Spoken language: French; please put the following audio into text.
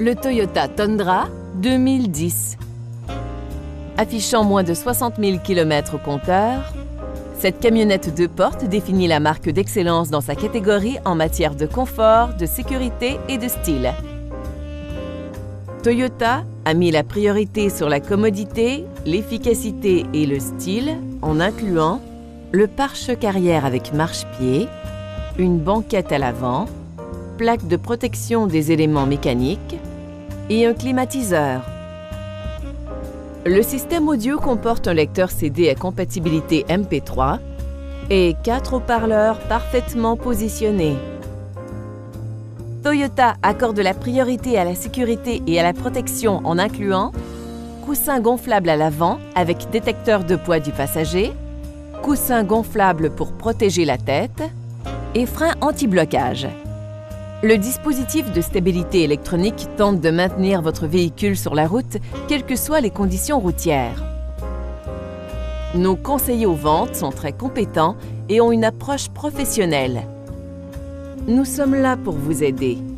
Le Toyota Tundra 2010. Affichant moins de 60 000 km au compteur, cette camionnette 2 portes définit la marque d'excellence dans sa catégorie en matière de confort, de sécurité et de style. Toyota a mis la priorité sur la commodité, l'efficacité et le style en incluant le pare-choc arrière avec marchepied, une banquette à l'avant, plaque de protection des éléments mécaniques et un climatiseur. Le système audio comporte un lecteur CD à compatibilité MP3 et 4 haut-parleurs parfaitement positionnés. Toyota accorde la priorité à la sécurité et à la protection en incluant coussin gonflable à l'avant avec détecteur de poids du passager, coussin gonflable pour protéger la tête et frein anti-blocage. Le dispositif de stabilité électronique tente de maintenir votre véhicule sur la route, quelles que soient les conditions routières. Nos conseillers aux ventes sont très compétents et ont une approche professionnelle. Nous sommes là pour vous aider.